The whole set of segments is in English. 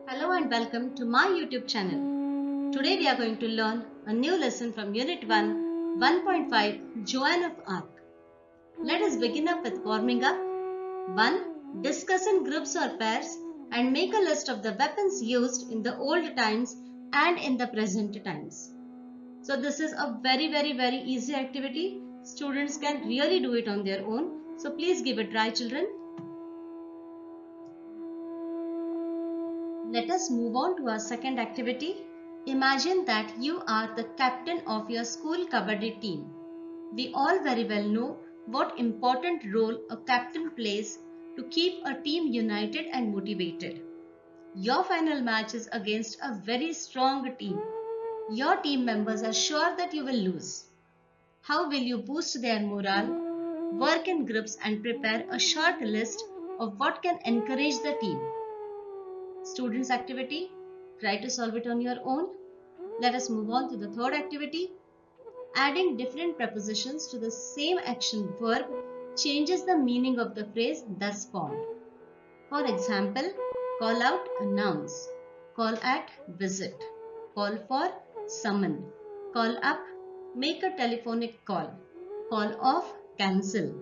Hello and welcome to my YouTube channel. Today we are going to learn a new lesson from Unit 1, 1.5 Joan of Arc. Let us begin up with warming up. 1. Discuss in groups or pairs and make a list of the weapons used in the old times and in the present times. So this is a very easy activity. Students can really do it on their own. So please give it a try, children. Let us move on to our second activity. Imagine that you are the captain of your school kabaddi team. We all very well know what important role a captain plays to keep a team united and motivated. Your final match is against a very strong team. Your team members are sure that you will lose. How will you boost their morale, work in groups and prepare a short list of what can encourage the team? Students activity, try to solve it on your own. Let us move on to the third activity. Adding different prepositions to the same action verb changes the meaning of the phrase thus formed. For example, call out, announce, call at, visit, call for, summon, call up, make a telephonic call off, cancel.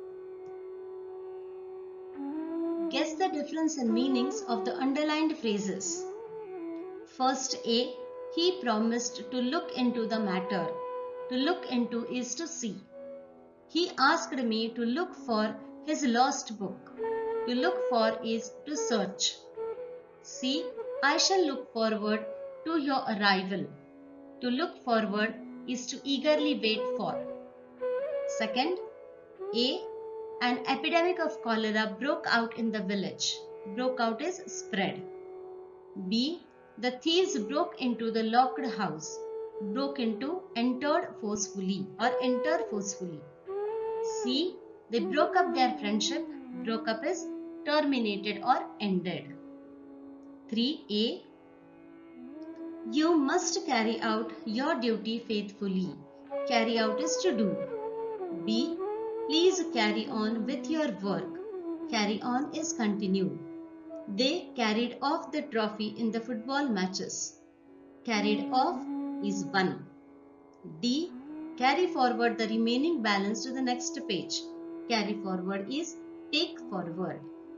Guess the difference in meanings of the underlined phrases. First A, he promised to look into the matter. To look into is to see. He asked me to look for his lost book. To look for is to search. C, I shall look forward to your arrival. To look forward is to eagerly wait for. Second, A, an epidemic of cholera broke out in the village. Broke out is spread. B, the thieves broke into the locked house. Broke into, entered forcefully or enter forcefully. C, they broke up their friendship. Broke up is terminated or ended. 3A, you must carry out your duty faithfully. Carry out is to do. B, please carry on with your work. Carry on is continue. They carried off the trophy in the football matches. Carried off is won. D, carry forward the remaining balance to the next page. Carry forward is take forward.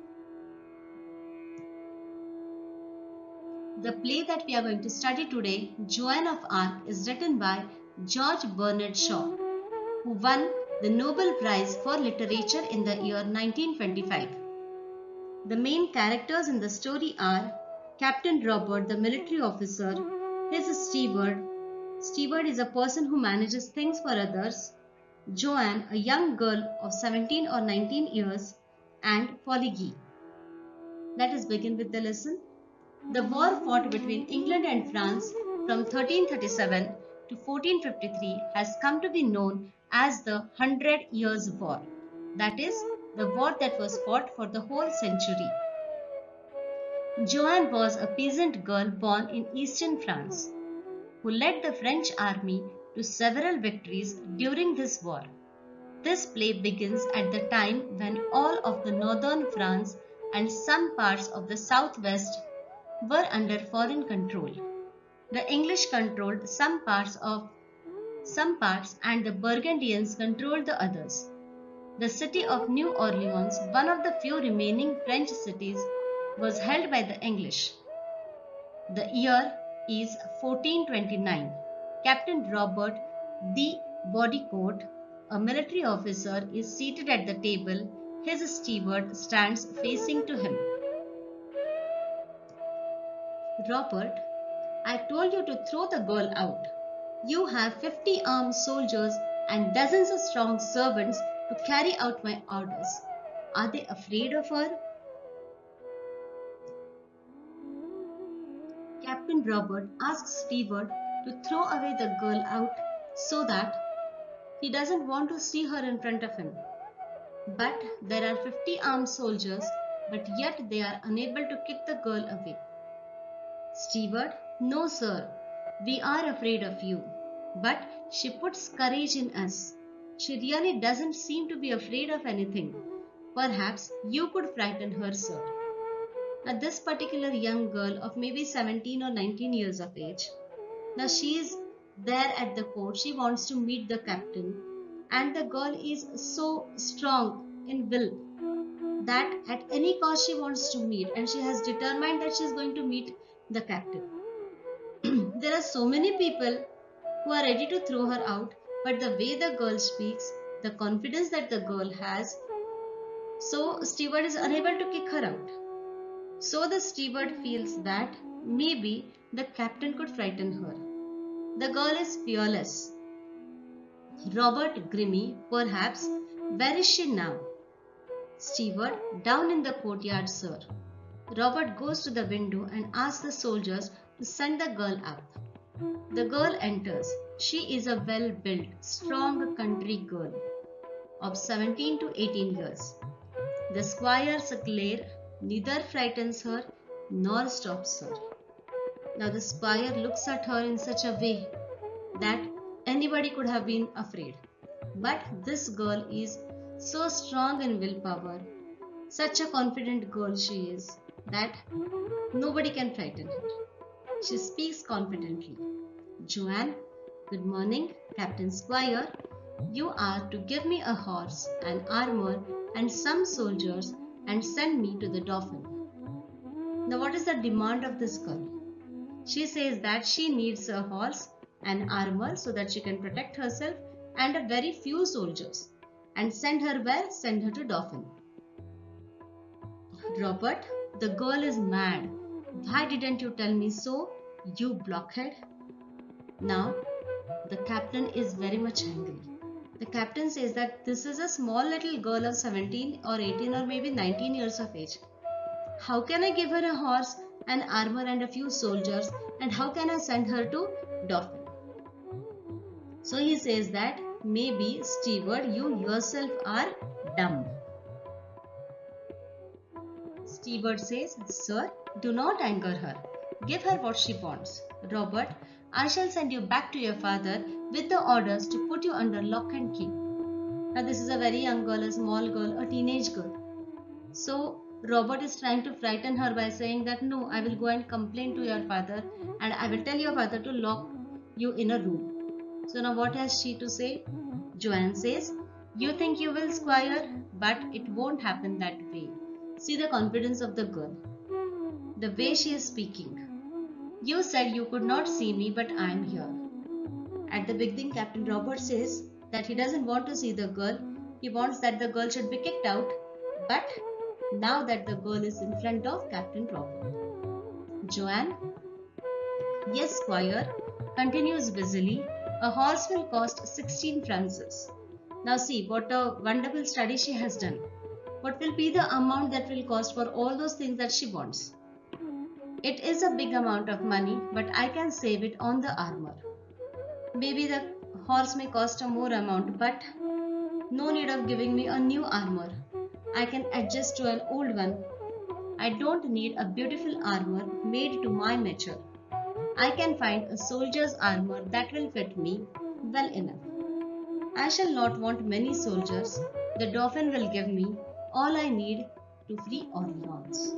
The play that we are going to study today, Joan of Arc, is written by George Bernard Shaw, who won the Nobel Prize for Literature in the year 1925. The main characters in the story are Captain Robert, the military officer, his steward. Steward is a person who manages things for others. Joan, a young girl of 17 or 19 years, and Polygie. Let us begin with the lesson. The war fought between England and France from 1337 to 1453 has come to be known as the 100 Years' War. That is, the war that was fought for the whole century. Joan was a peasant girl born in eastern France, who led the French army to several victories during this war. This play begins at the time when all of the northern France and some parts of the southwest were under foreign control. The English controlled some parts and the Burgundians controlled the others. The city of New Orleans, one of the few remaining French cities, was held by the English. The year is 1429. Captain Robert de Boudicourt, a military officer, is seated at the table. His steward stands facing to him. Robert, I told you to throw the girl out. You have 50 armed soldiers and dozens of strong servants to carry out my orders. Are they afraid of her? Captain Robert asks Steward to throw away the girl out so that he doesn't want to see her in front of him. But there are 50 armed soldiers, but yet they are unable to kick the girl away. Steward, no sir, we are afraid of you. But she puts courage in us. She really doesn't seem to be afraid of anything. Perhaps you could frighten her, sir. Now, this particular young girl of maybe 17 or 19 years of age, now she is there at the court. She wants to meet the captain, and the girl is so strong in will that at any cost she wants to meet, and she has determined that she is going to meet the captain. There are so many people who are ready to throw her out, but the way the girl speaks, the confidence that the girl has, so steward is unable to kick her out. So the steward feels that maybe the captain could frighten her. The girl is fearless. Robert Grimmy, perhaps. Where is she now? Steward, down in the courtyard, sir. Robert goes to the window and asks the soldiers to send the girl up. The girl enters. She is a well-built, strong country girl of 17 to 18 years. The squire's glare neither frightens her nor stops her. Now the squire looks at her in such a way that anybody could have been afraid. But this girl is so strong in willpower, such a confident girl she is, that nobody can frighten her. She speaks confidently. Joanne, good morning, Captain Squire. You are to give me a horse and armor and some soldiers and send me to the Dauphin. Now what is the demand of this girl? She says that she needs a horse and armor so that she can protect herself and a very few soldiers. And send her where? Send her to Dauphin. Robert, the girl is mad. Why didn't you tell me so, you blockhead? Now, the captain is very much angry. The captain says that this is a small little girl of 17 or 18 or maybe 19 years of age. How can I give her a horse, an armor and a few soldiers, and how can I send her to Dauphin? So he says that maybe, steward, you yourself are dumb. Steward says, sir, do not anger her. Give her what she wants. Robert, I shall send you back to your father with the orders to put you under lock and key. Now this is a very young girl, a small girl, a teenage girl. So Robert is trying to frighten her by saying that no, I will go and complain to your father and I will tell your father to lock you in a room. So now what has she to say? Joanne says, you think you will, squire, but it won't happen that way. See the confidence of the girl, the way she is speaking. You said you could not see me, but I am here. At the beginning, Captain Robert says that he doesn't want to see the girl. He wants that the girl should be kicked out. But now that the girl is in front of Captain Robert, Joanne, yes, squire, continues busily. A horse will cost 16 francs. Now see what a wonderful study she has done. What will be the amount that will cost for all those things that she wants? It is a big amount of money, but I can save it on the armor. Maybe the horse may cost a more amount, but no need of giving me a new armor. I can adjust to an old one. I don't need a beautiful armor made to my measure. I can find a soldier's armor that will fit me well enough. I shall not want many soldiers. The Dauphin will give me all I need to free Orleans.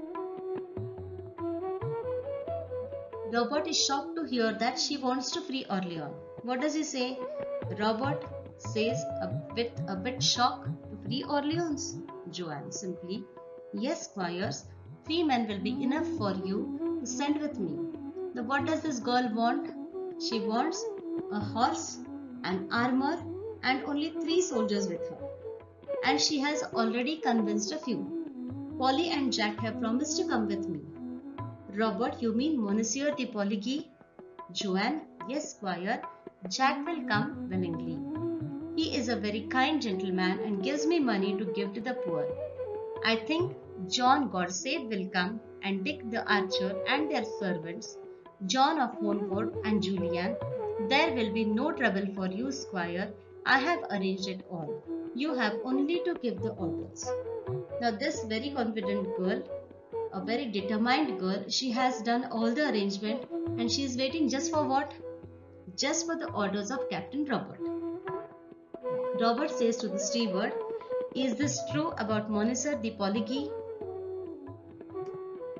Robert is shocked to hear that she wants to free Orleans. What does he say? Robert says with a bit shocked, to free Orleans. Joanne simply, yes, squires, 3 men will be enough for you to send with me. Now what does this girl want? She wants a horse, an armor and only 3 soldiers with her. And she has already convinced a few. Polly and Jack have promised to come with me. Robert, you mean Monsieur de Poligny? Joanne, yes, squire, Jack will come willingly. He is a very kind gentleman and gives me money to give to the poor. I think John Godsave will come and Dick the archer and their servants, John of Montfort and Julian. There will be no trouble for you, squire. I have arranged it all. You have only to give the orders. Now this very confident girl, a very determined girl, she has done all the arrangement and she is waiting just for what? Just for the orders of Captain Robert. Robert says to the steward, is this true about Monsieur de Poligny?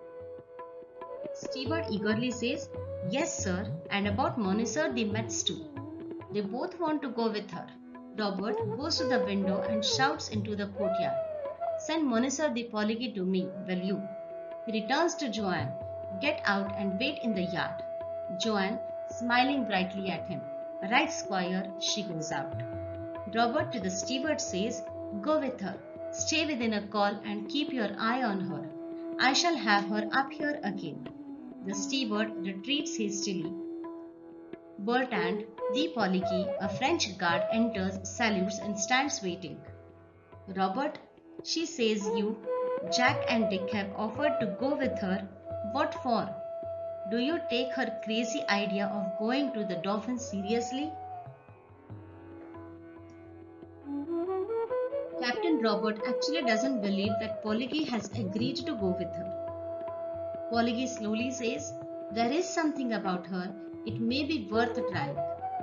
Steward eagerly says, "Yes, sir, and about Monitor the Mets too." They both want to go with her. Robert goes to the window and shouts into the courtyard, "Send Monitor the Polygi to me, will you?" He returns to Joanne. "Get out and wait in the yard." Joanne, smiling brightly at him. "Right, Squire," she goes out. Robert to the steward says, "Go with her. Stay within a call and keep your eye on her. I shall have her up here again." The steward retreats hastily. Bertrand de Poligny, a French guard, enters, salutes, and stands waiting. "Robert," she says, "you, Jack and Dick have offered to go with her. What for? Do you take her crazy idea of going to the Dauphin seriously?" Captain Robert actually doesn't believe that Polygi has agreed to go with her. Polygi slowly says, "There is something about her. It may be worth trying."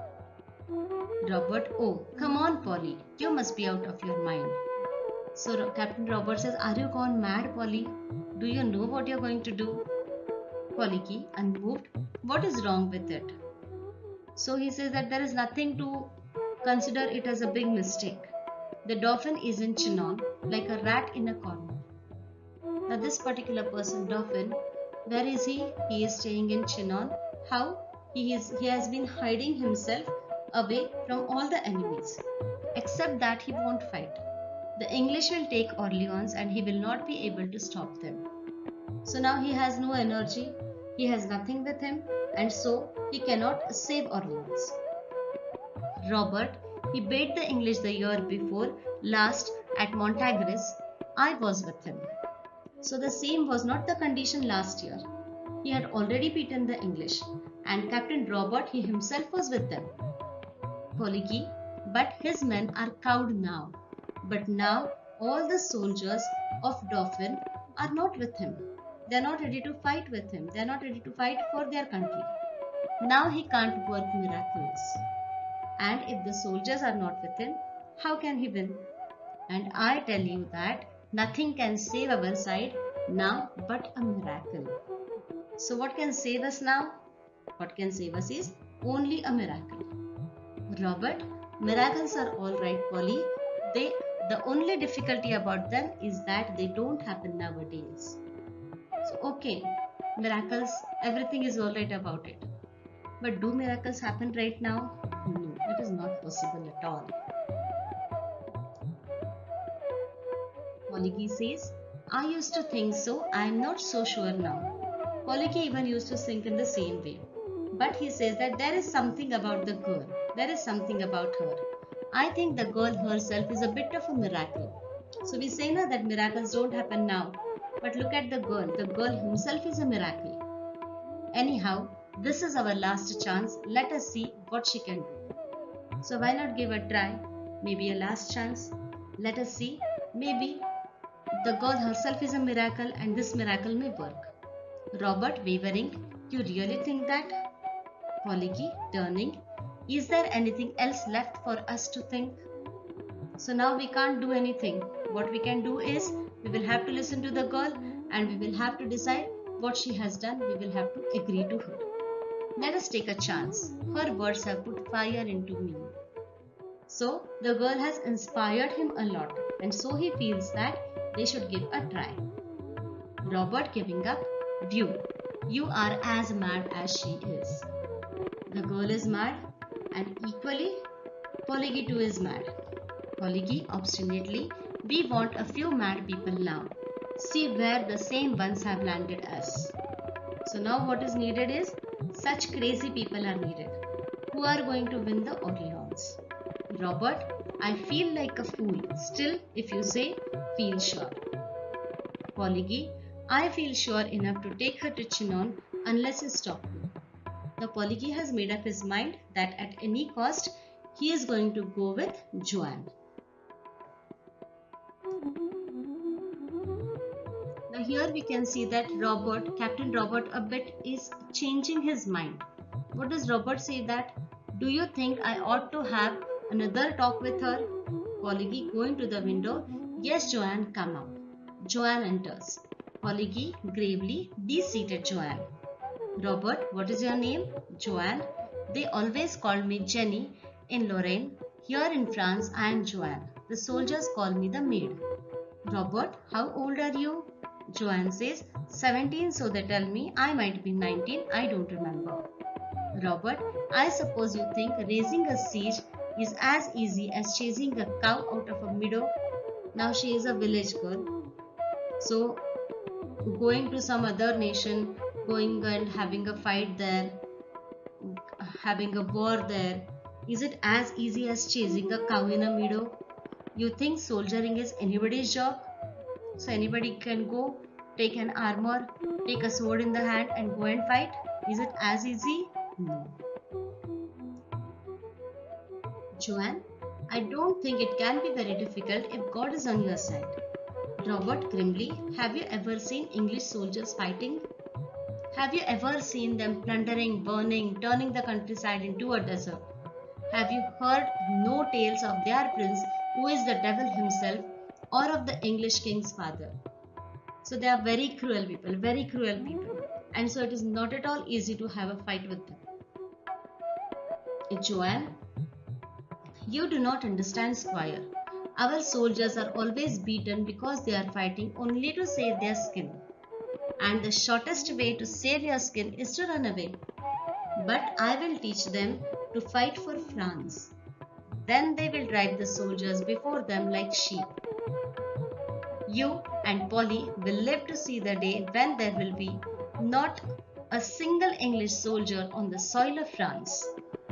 Robert, "Oh, come on, Polly. You must be out of your mind." So Captain Robert says, "Are you gone mad, Polly? Do you know what you're going to do?" Polygi, unmoved, "What is wrong with it?" So he says that there is nothing to consider it as a big mistake. The Dauphin is in Chinon, like a rat in a corner. Now this particular person, Dauphin, where is he? He is staying in Chinon. How? He has been hiding himself away from all the enemies. Except that he won't fight. The English will take Orleans and he will not be able to stop them. So now he has no energy, he has nothing with him, and so he cannot save Orleans. Robert, he beat the English the year before last at Montagres. I was with him. So the same was not the condition last year. He had already beaten the English, and Captain Robert, he himself was with them. Polygi, but his men are cowed now. But now all the soldiers of Dauphin are not with him. They are not ready to fight with him. They are not ready to fight for their country. Now he can't work miracles. And if the soldiers are not with him, how can he win? And I tell you that nothing can save our side now but a miracle. So what can save us now? What can save us is only a miracle. Robert, miracles are all right, Polly. The only difficulty about them is that they don't happen nowadays. So okay, miracles, everything is all right about it. But do miracles happen right now? No, it is not possible at all. Polygi says, "I used to think so, I am not so sure now." Polygi even used to think in the same way. But he says that there is something about the girl. There is something about her. I think the girl herself is a bit of a miracle. So we say now that miracles don't happen now. But look at the girl. The girl himself is a miracle. Anyhow, this is our last chance. Let us see what she can do. So why not give a try? Maybe a last chance. Let us see. Maybe the girl herself is a miracle and this miracle may work. Robert, wavering, "You really think that?" Polygi, turning, "Is there anything else left for us to think?" So now we can't do anything. What we can do is we will have to listen to the girl and we will have to decide what she has done. We will have to agree to her. Let us take a chance. Her words have put fire into me. So the girl has inspired him a lot and so he feels that they should give a try. Robert, giving up, "View, you are as mad as she is." The girl is mad and equally Polygi too is mad. Polygi obstinately, "We want a few mad people now. See where the same ones have landed us." So now what is needed is such crazy people are needed. Who are going to win the Orleans? Robert, "I feel like a fool. Still, if you say, feel sure." Polygi, "I feel sure enough to take her to Chinon unless you stop me." The Polygi has made up his mind that at any cost he is going to go with Joanne. Now here we can see that Captain Robert a bit is changing his mind. What does Robert say that? "Do you think I ought to have another talk with her?" Polygi, going to the window, "Yes, Joanne, come out." Joanne enters. Polygi gravely, "Be seated, Joanne." Robert, what is your name? Joanne. They always called me Jenny in Lorraine. Here in France, I am Joanne. The soldiers call me the maid. Robert, how old are you? Joanne says, 17, so they tell me I might be 19, I don't remember. Robert, I suppose you think raising a siege is as easy as chasing a cow out of a meadow. Now she is a village girl. So going to some other nation, going and having a fight there, having a war there, is it as easy as chasing a cow in a meadow? You think soldiering is anybody's job? So anybody can go, take an armor, take a sword in the hand and go and fight? Is it as easy? No. Joanne, I don't think it can be very difficult if God is on your side. Robert grimly, have you ever seen English soldiers fighting? Have you ever seen them plundering, burning, turning the countryside into a desert? Have you heard no tales of their prince, who is the devil himself, or of the English king's father? So they are very cruel people, very cruel people. And so it is not at all easy to have a fight with them. Joanne, you do not understand, Squire. Our soldiers are always beaten because they are fighting only to save their skin. And the shortest way to save your skin is to run away. But I will teach them to fight for France. Then they will drive the soldiers before them like sheep. You and Polly will live to see the day when there will be not a single English soldier on the soil of France.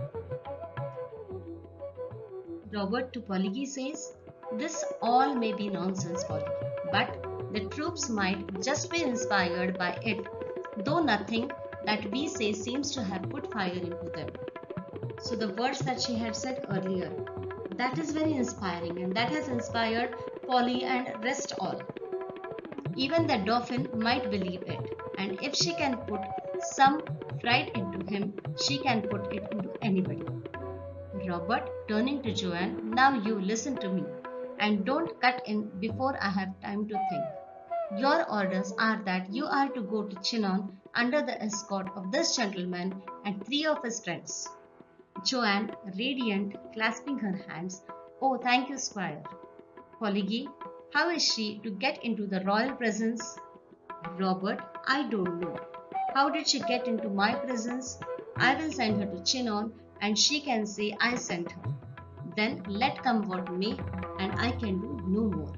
Robert to Polly says, this all may be nonsense, Polly, but the troops might just be inspired by it, though nothing that we say seems to have put fire into them. So the words that she had said earlier, that is very inspiring, and that has inspired Polly and rest all. Even the Dauphin might believe it, and if she can put some fright into him, she can put it into anybody. Robert, turning to Joanne, now you listen to me, and don't cut in before I have time to think. Your orders are that you are to go to Chinon under the escort of this gentleman and 3 of his friends. Joanne, radiant, clasping her hands, oh, thank you, Squire. Polly, how is she to get into the royal presence? Robert, I don't know. How did she get into my presence? I will send her to Chinon and she can say I sent her. Then let come what may, and I can do no more.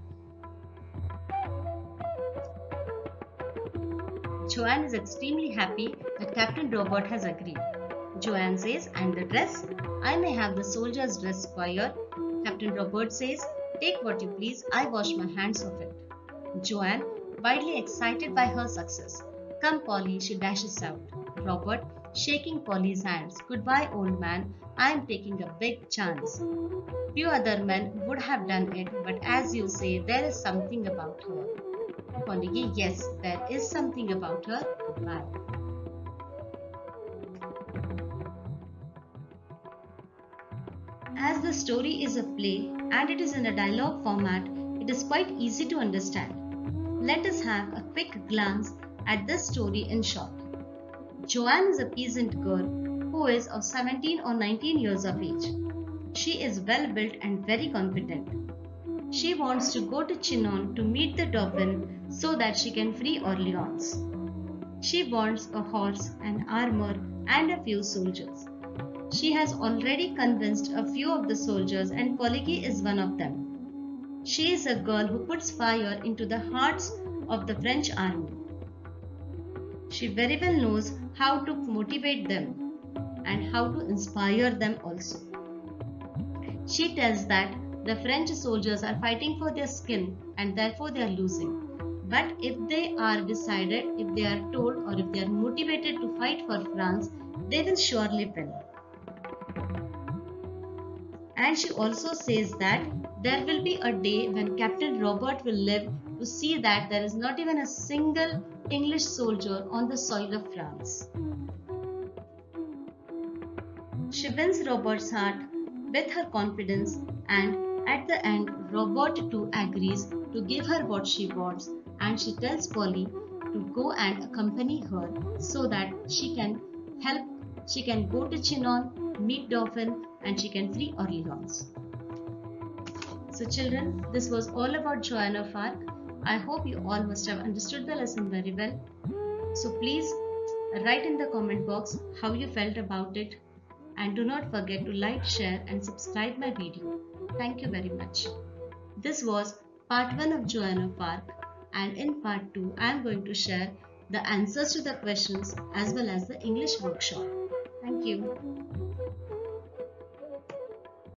Joanne is extremely happy that Captain Robert has agreed. Joanne says, and the dress? I may have the soldier's dress, Squire. Captain Robert says, take what you please, I wash my hands of it. Joanne, widely excited by her success. Come, Polly, she dashes out. Robert, shaking Polly's hands. Goodbye, old man. I am taking a big chance. Few other men would have done it, but as you say, there is something about her. Polly, yes, there is something about her. Bye. As the story is a play and it is in a dialogue format, it is quite easy to understand. Let us have a quick glance at this story in short. Joanne is a peasant girl who is of 17 or 19 years of age. She is well built and very confident. She wants to go to Chinon to meet the Dauphin so that she can free Orleans. She wants a horse, an armor, and a few soldiers. She has already convinced a few of the soldiers, and Polly is one of them. She is a girl who puts fire into the hearts of the French army. She very well knows how to motivate them and how to inspire them also. She tells that the French soldiers are fighting for their skin and therefore they are losing. But if they are decided, if they are told, or if they are motivated to fight for France, they will surely win. And she also says that there will be a day when Captain Robert will live to see that there is not even a single English soldier on the soil of France. She wins Robert's heart with her confidence, and at the end Robert too agrees to give her what she wants, and she tells Polly to go and accompany her so that she can go to Chinon, meet Dauphin, and she can flee Orleans. So children, this was all about Joan of Arc. I hope you all must have understood the lesson very well. So please write in the comment box how you felt about it, and do not forget to like, share and subscribe my video. Thank you very much. This was part 1 of Joan of Arc, and in part 2 I am going to share the answers to the questions as well as the English workshop. Thank you.